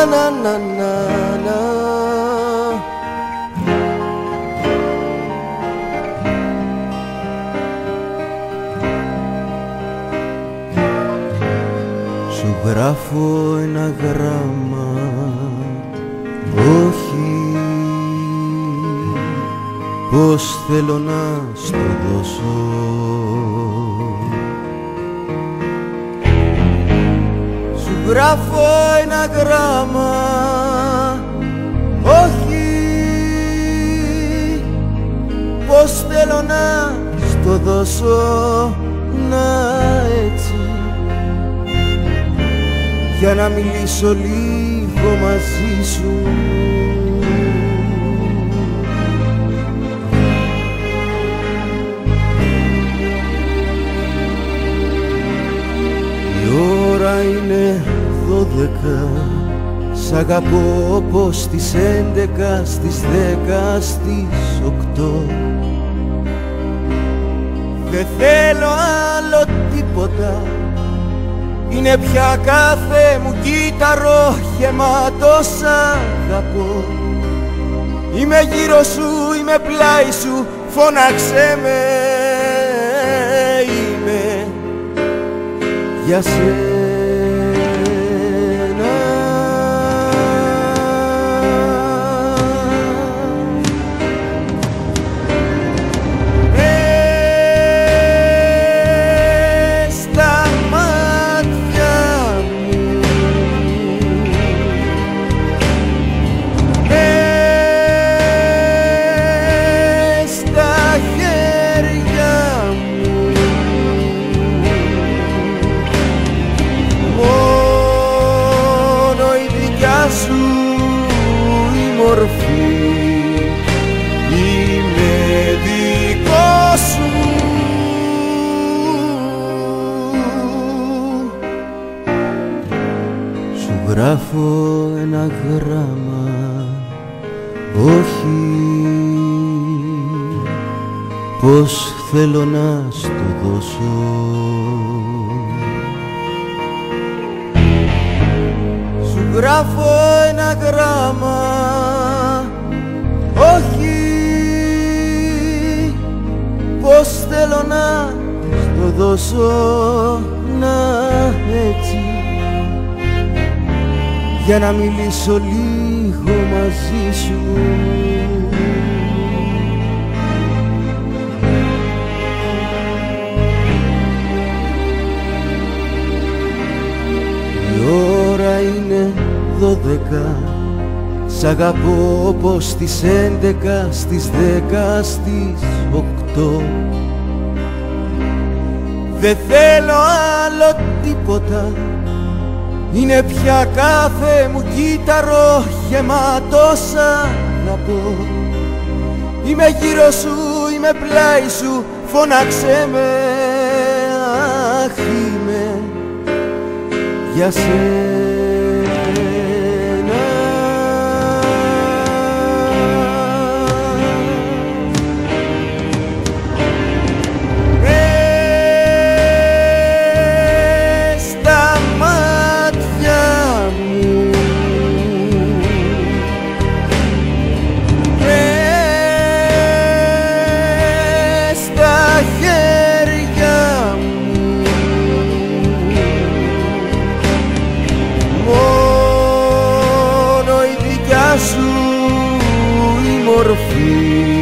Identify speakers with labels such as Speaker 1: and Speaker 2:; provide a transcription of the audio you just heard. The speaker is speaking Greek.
Speaker 1: να να να να. Σου γράφω ένα γράμμα, όχι πως θέλω να στο δώσω. Σου γράφω ένα γράμμα, όχι πως θέλω να στο δώσω. Να έτσι, για να μιλήσω λίγο μαζί σου. Η ώρα είναι 12, σ' αγαπώ όπως στις 11, στις 10, στις 8. Δεν θέλω άλλο τίποτα, είναι πια κάθε μου κύτταρο γεμάτο σ' αγαπώ. Είμαι γύρω σου, είμαι πλάι σου, φώναξε με. Είμαι για σένα. Είμαι δικό σου. Σου γράφω ένα γράμμα, όχι πως θέλω να στο δώσω. Σου γράφω ένα γράμμα, όχι πως θέλω να στο δώσω. Να έτσι, για να μιλήσω λίγο μαζί σου. Η ώρα είναι 12, σ' αγαπώ όπως στις 11, στις 10, στις 8. Δεν θέλω άλλο τίποτα, είναι πια κάθε μου κύτταρο γεμάτο σ' αγαπώ. Είμαι γύρω σου, είμαι πλάι σου, φώναξε με. Αχ, είμαι για σένα. Σου η μορφή